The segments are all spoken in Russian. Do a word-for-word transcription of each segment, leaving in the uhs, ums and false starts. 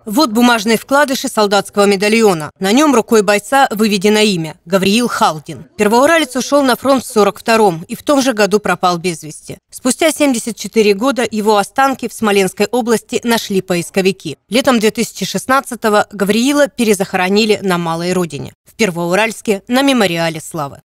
Вот бумажные вкладыши солдатского медальона. На нем рукой бойца выведено имя – Гавриил Халдин. Первоуралец ушел на фронт в сорок втором и в том же году пропал без вести. Спустя семьдесят четыре года его останки в Смоленской области нашли поисковики. Летом две тысячи шестнадцатого Гавриила перезахоронили на Малой Родине, в Первоуральске, на мемориале славы.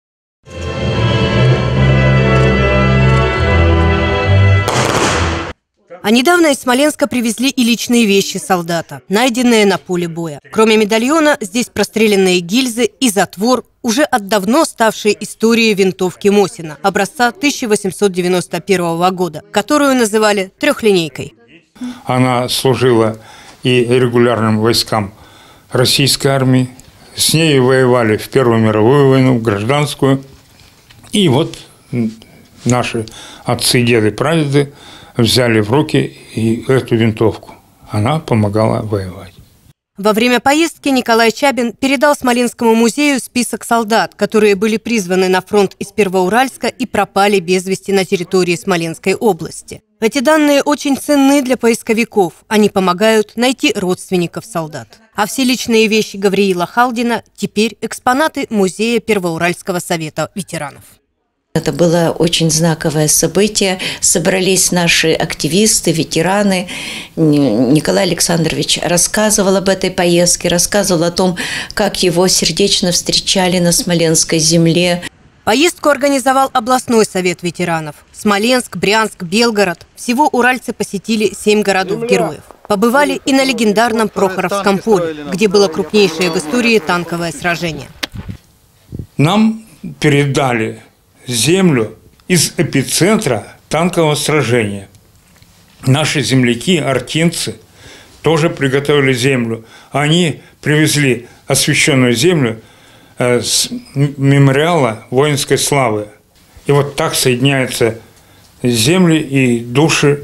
А недавно из Смоленска привезли и личные вещи солдата, найденные на поле боя. Кроме медальона, здесь простреленные гильзы и затвор, уже от давно ставшей историей винтовки Мосина, образца тысяча восемьсот девяносто первого года, которую называли трехлинейкой. Она служила и регулярным войскам российской армии. С ней воевали в Первую мировую войну, в гражданскую. И вот наши отцы, деды, прадеды взяли в руки и эту винтовку. Она помогала воевать. Во время поездки Николай Чабин передал Смоленскому музею список солдат, которые были призваны на фронт из Первоуральска и пропали без вести на территории Смоленской области. Эти данные очень ценны для поисковиков. Они помогают найти родственников солдат. А все личные вещи Гавриила Халдина теперь экспонаты музея Первоуральского совета ветеранов. Это было очень знаковое событие. Собрались наши активисты, ветераны. Николай Александрович рассказывал об этой поездке, рассказывал о том, как его сердечно встречали на Смоленской земле. Поездку организовал областной совет ветеранов. Смоленск, Брянск, Белгород. Всего уральцы посетили семь городов-героев. Побывали и на легендарном Прохоровском поле, где было крупнейшее в истории танковое сражение. Нам передали землю из эпицентра танкового сражения. Наши земляки, артинцы, тоже приготовили землю. Они привезли освященную землю с мемориала воинской славы. И вот так соединяются земли и души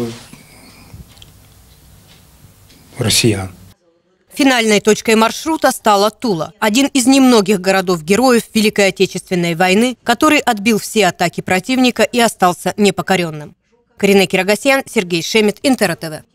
россиян. Финальной точкой маршрута стала Тула, один из немногих городов-героев Великой Отечественной войны, который отбил все атаки противника и остался непокоренным. Карина Кирогосян, Сергей Шемет, Интер ТВ.